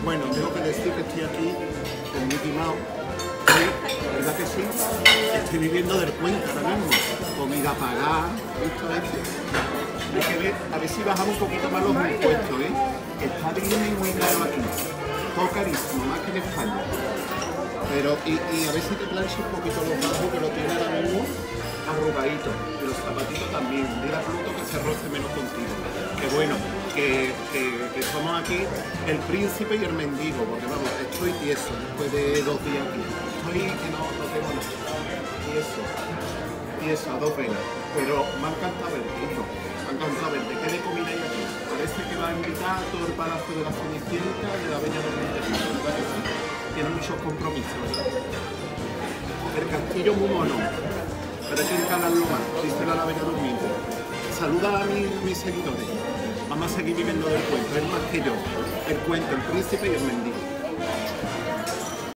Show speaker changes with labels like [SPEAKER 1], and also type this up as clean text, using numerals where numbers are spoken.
[SPEAKER 1] Bueno, tengo que decir que estoy aquí con Mickey Mouse. Sí, ¿verdad que sí? Estoy viviendo del cuento ahora mismo. Comida pagada, esto. Hay que ver, a ver si bajamos un poquito más los impuestos, ¿eh? Está bien muy caro aquí. Todo carísimo, más que en España. Pero, y a ver si te planchas un poquito los bajos, que lo tiene ahora mismo arrugadito. Y los zapatitos también. Mira Pluto que se roce menos contigo. Que bueno, que somos aquí el príncipe y el mendigo, porque vamos, estoy tieso después de 2 días aquí. Estoy que no tengo nada. Tieso, a 2 velas. Pero me ha encantado verte, hijo. Me ha encantado verte. ¿Qué de comida hay aquí? Parece que va a invitar a todo el palacio de la Cenicienta y de la Bella Durmiente. ¿Verdad que sí? Tiene muchos compromisos, ¿verdad? El castillo muy mono. Pero hay que encalarlo más, dice la Bella Durmiente. Saluda a mis seguidores. Vamos a seguir viviendo del cuento, es más que yo. El cuento, el príncipe y el mendigo.